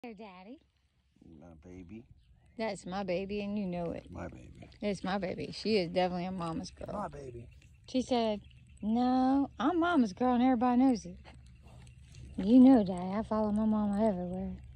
There, Daddy. My baby. That's my baby, and you know it. My baby. It's my baby. She is definitely a mama's girl. My baby. She said, no, I'm mama's girl, and everybody knows it. You know, Daddy, I follow my mama everywhere.